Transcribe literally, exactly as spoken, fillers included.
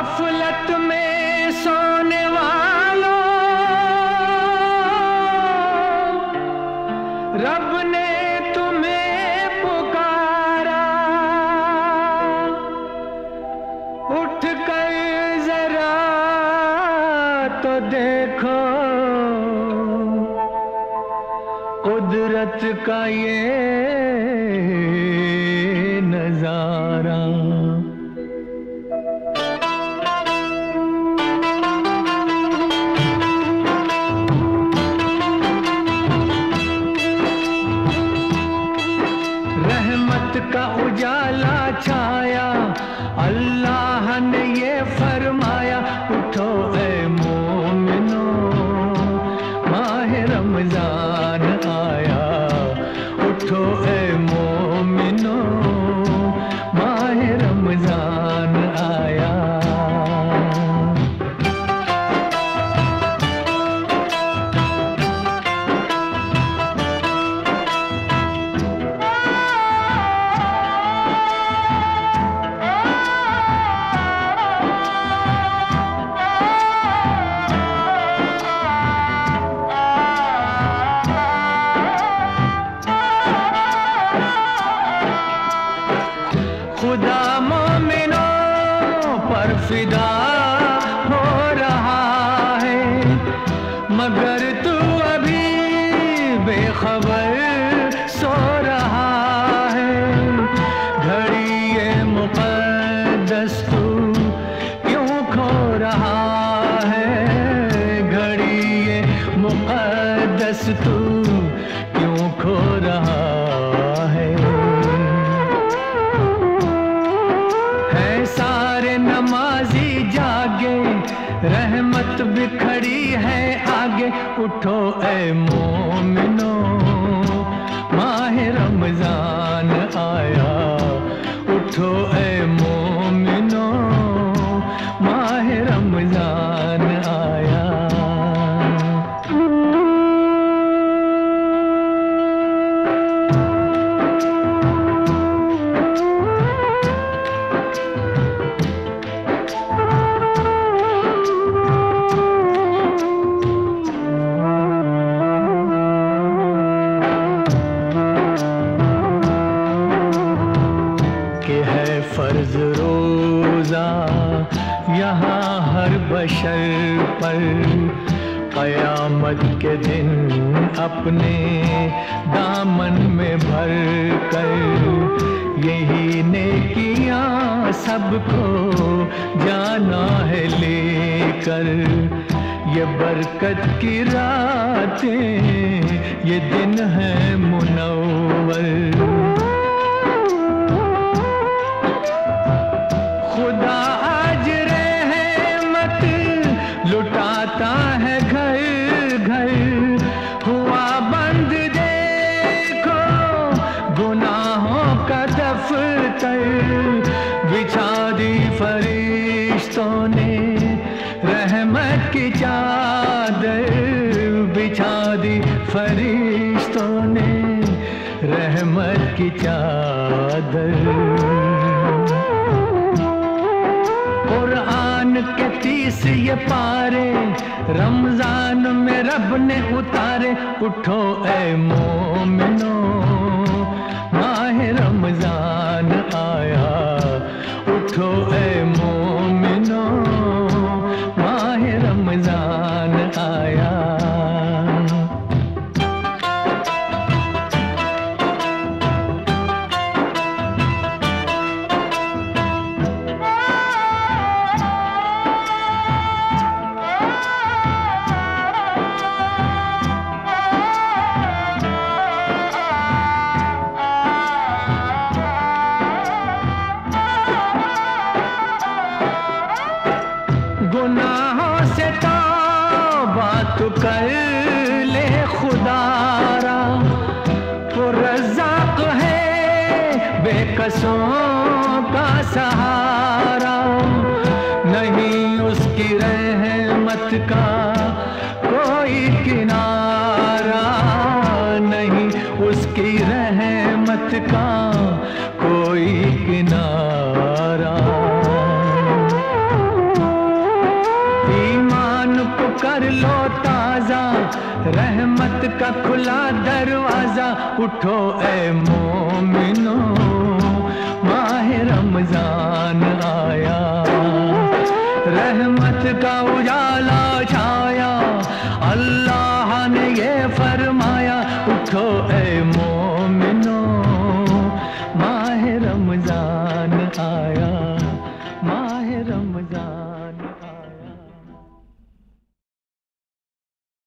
गफलत में सोने वालों, रब ने तुम्हें पुकारा, उठ कर जरा तो देखो कुदरत का ये नजारा। रहमत का उजाला छाया, अल्लाह ने ये फरमाया, उठो ए मोमिनो माह रमजान आया, उठो ए मोमिनो माह रमजान आया। खुदा मोमिनों पर फिदा हो रहा है, मगर तू अभी बेखबर सो रहा है। घड़ी ये मुक़द्दस तू क्यों खो रहा है, घड़ी ये मुक़द्दस तू क्यों खो रहा है। सारे नमाजी जागे, रहमत बिखड़ी है आगे, उठो ए मोमिनो माह रमजान आया, उठो ए मोमिनो माह रमजान आया। फर्ज रोजा यहाँ हर बशर पर, क़यामत के दिन अपने दामन में भर कर, यही नेकियां सबको जाना है लेकर। ये बरकत की रातें ये दिन है मुनव्वर, खुदा आज रहमत लुटाता है घर घर। हुआ बंद देखो गुनाहों का दफ्तर, बिछा दी फरिश्तों ने रहमत की चादर, बिछा दी फरिश्तों ने रहमत की चादर। कुरान के तीस ये पारे रमजान में रब ने उतारे, उठो ए मोमिनो माह रमजान आया, उठो ए मोमिनो माह रमजान आया। गुनाहों से तौबा तू कर ले खुदारा, वो रज़्ज़ाक़ है बेकसों का सहारा। नहीं उसकी रहमत का कोई किनारा, नहीं उसकी रहमत का कोई किनारा। कर लो ताजा, रहमत का खुला दरवाजा। उठो ए मोमिनो, माह रमजान आया, रहमत का उजाला